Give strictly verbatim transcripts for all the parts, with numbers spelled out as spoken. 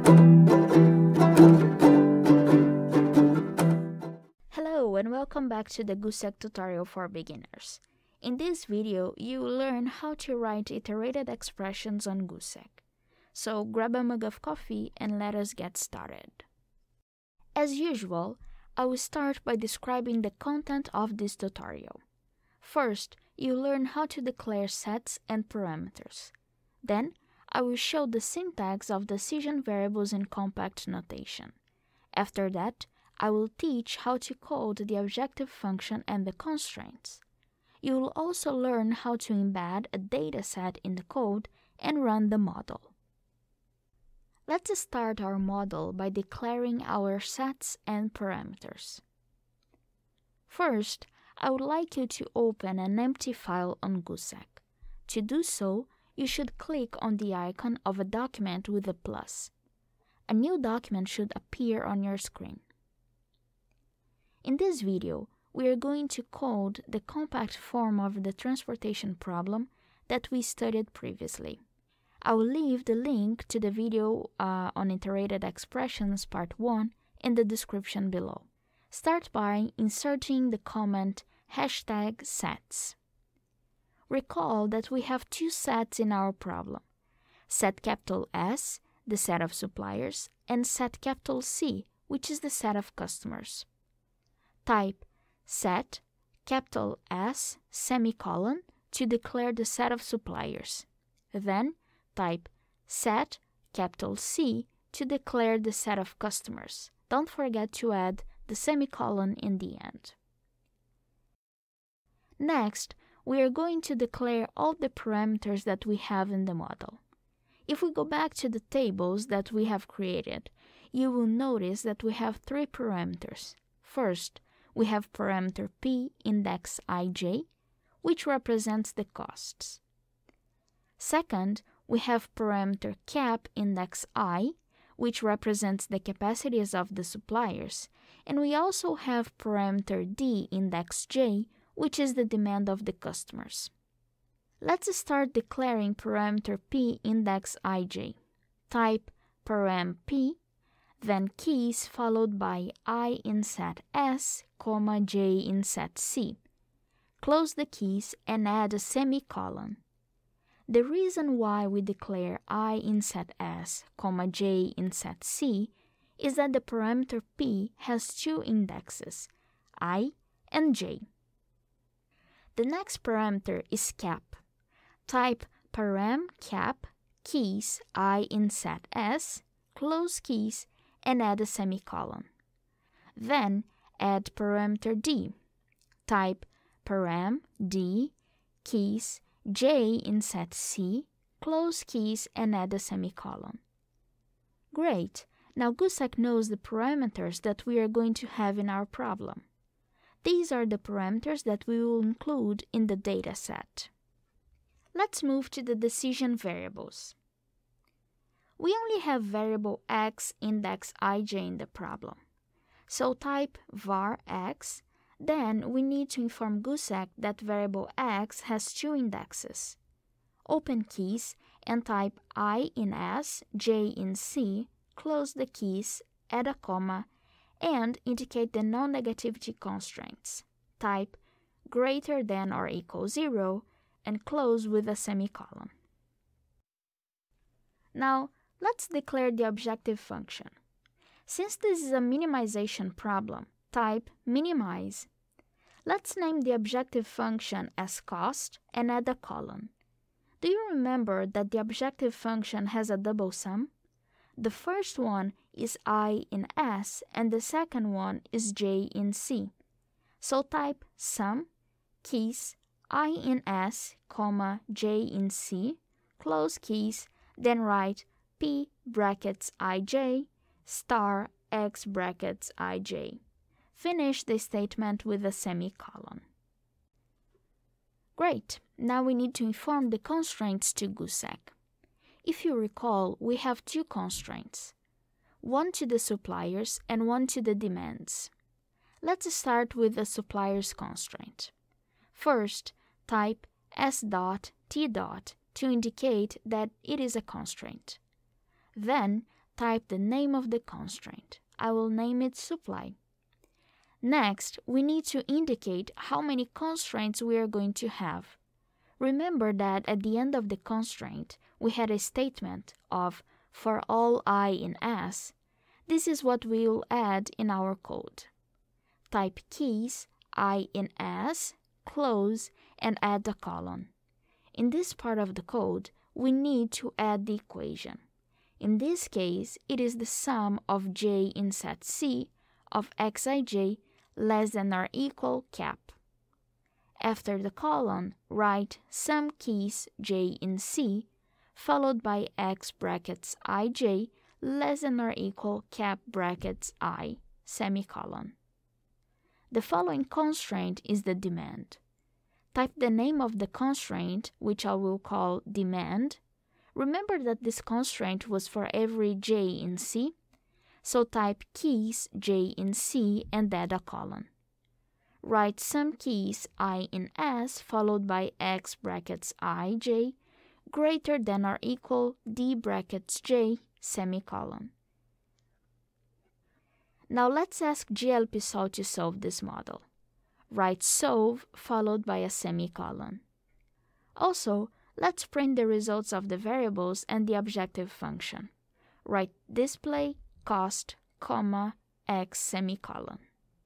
Hello and welcome back to the GUSEK tutorial for beginners. In this video, you will learn how to write iterated expressions on GUSEK. So grab a mug of coffee and let us get started. As usual, I will start by describing the content of this tutorial. First, you learn how to declare sets and parameters. Then, I will show the syntax of decision variables in compact notation. After that, I will teach how to code the objective function and the constraints. You will also learn how to embed a dataset in the code and run the model. Let's start our model by declaring our sets and parameters. First, I would like you to open an empty file on GUSEK. To do so, you should click on the icon of a document with a plus. A new document should appear on your screen. In this video, we are going to code the compact form of the transportation problem that we studied previously. I will leave the link to the video uh, on iterated expressions part one in the description below. Start by inserting the comment hashtag sets. Recall that we have two sets in our problem. Set capital S, the set of suppliers, and set capital C, which is the set of customers. Type set capital S semicolon to declare the set of suppliers. Then type set capital C to declare the set of customers. Don't forget to add the semicolon in the end. Next, we are going to declare all the parameters that we have in the model. If we go back to the tables that we have created, you will notice that we have three parameters. First, we have parameter P index ij, which represents the costs. Second, we have parameter cap index I, which represents the capacities of the suppliers, and we also have parameter D index j, which is the demand of the customers. Let's start declaring parameter P index ij. Type param P, then keys followed by I in set S, comma j in set C. Close the keys and add a semicolon. The reason why we declare I in set S, comma j in set C is that the parameter P has two indexes, I and j. The next parameter is cap. Type param cap keys I in set S, close keys, and add a semicolon. Then add parameter D. Type param D keys j in set C, close keys, and add a semicolon. Great! Now GUSEK knows the parameters that we are going to have in our problem. These are the parameters that we will include in the dataset. Let's move to the decision variables. We only have variable x index ij in the problem. So type var x, then we need to inform GUSEK that variable x has two indexes. Open keys and type I in S, j in C, close the keys, add a comma, and indicate the non-negativity constraints. Type greater than or equal zero and close with a semicolon. Now, let's declare the objective function. Since this is a minimization problem, type minimize. Let's name the objective function as cost and add a colon. Do you remember that the objective function has a double sum? The first one is I in S and the second one is j in C. So type sum keys I in S, comma j in C, close keys, then write p brackets ij star x brackets ij. Finish the statement with a semicolon. Great! Now we need to inform the constraints to GUSEK. If you recall, we have two constraints, one to the suppliers and one to the demands. Let's start with the suppliers constraint. First, type s dot t dot to indicate that it is a constraint. Then, type the name of the constraint. I will name it supply. Next, we need to indicate how many constraints we are going to have. Remember that at the end of the constraint, we had a statement of for all I in S. This is what we will add in our code. Type keys, I in S, close, and add the colon. In this part of the code, we need to add the equation. In this case, it is the sum of j in set C of xij less than or equal cap. After the colon, write sum keys j in C, followed by x brackets ij less than or equal cap brackets I, semicolon. The following constraint is the demand. Type the name of the constraint, which I will call demand. Remember that this constraint was for every j in C, so type keys j in C and add a colon. Write sum keys I in S followed by x brackets ij greater than or equal d brackets j semicolon. Now let's ask G L P Sol to solve this model. Write solve followed by a semicolon. Also, let's print the results of the variables and the objective function. Write display cost, comma, x semicolon.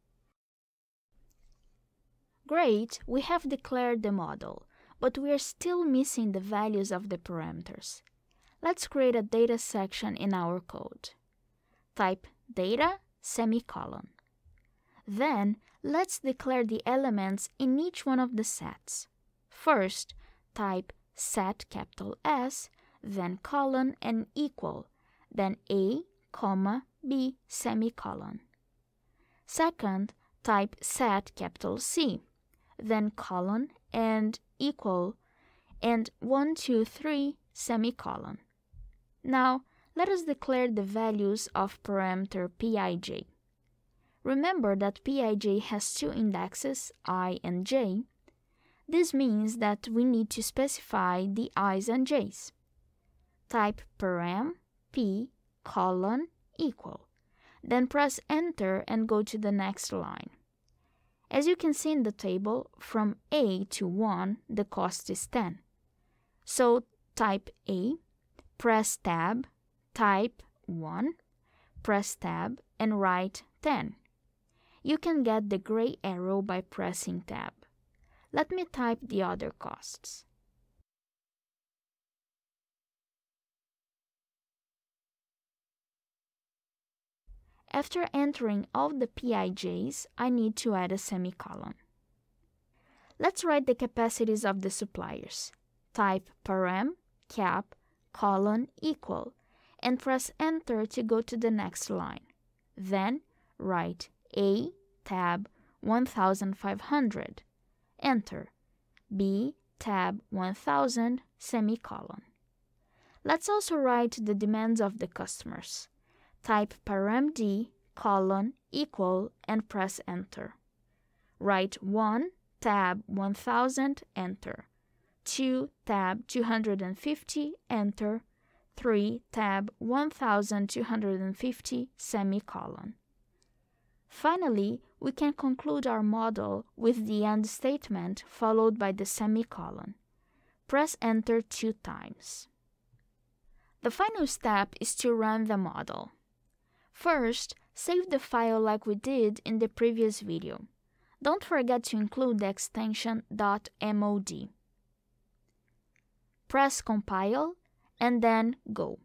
Great, we have declared the model, but we are still missing the values of the parameters. Let's create a data section in our code. Type data semicolon. Then, let's declare the elements in each one of the sets. First, type set capital S, then colon and equal, then A, comma, B, semicolon. Second, type set capital C, then colon and equal, and one, two, three, semicolon. Now, let us declare the values of parameter Pij. Remember that Pij has two indexes, I and j. This means that we need to specify the i's and j's. Type param p colon equal. Then press enter and go to the next line. As you can see in the table, from A to one, the cost is ten. So type A, press tab, type one, press tab, and write ten. You can get the gray arrow by pressing tab. Let me type the other costs. After entering all the Pij's, I need to add a semicolon. Let's write the capacities of the suppliers. Type param, cap, colon, equal, and press enter to go to the next line. Then write A, tab, one thousand five hundred, enter, B, tab, one thousand, semicolon. Let's also write the demands of the customers. Type paramd, colon, equal, and press enter. Write one, tab, one thousand, enter. two, tab, two hundred fifty, enter. three, tab, one thousand two hundred fifty, semicolon. Finally, we can conclude our model with the end statement followed by the semicolon. Press enter two times. The final step is to run the model. First, save the file like we did in the previous video. Don't forget to include the extension .mod. Press compile and then go.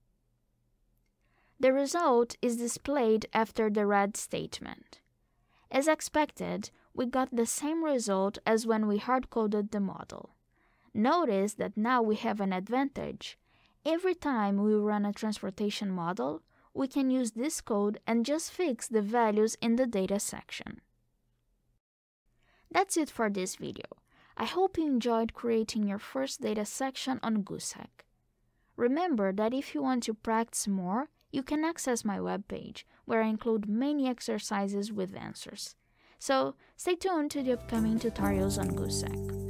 The result is displayed after the red statement. As expected, we got the same result as when we hard-coded the model. Notice that now we have an advantage. Every time we run a transportation model, we can use this code and just fix the values in the data section. That's it for this video. I hope you enjoyed creating your first data section on GUSEK. Remember that if you want to practice more, you can access my webpage, where I include many exercises with answers. So stay tuned to the upcoming tutorials on GUSEK.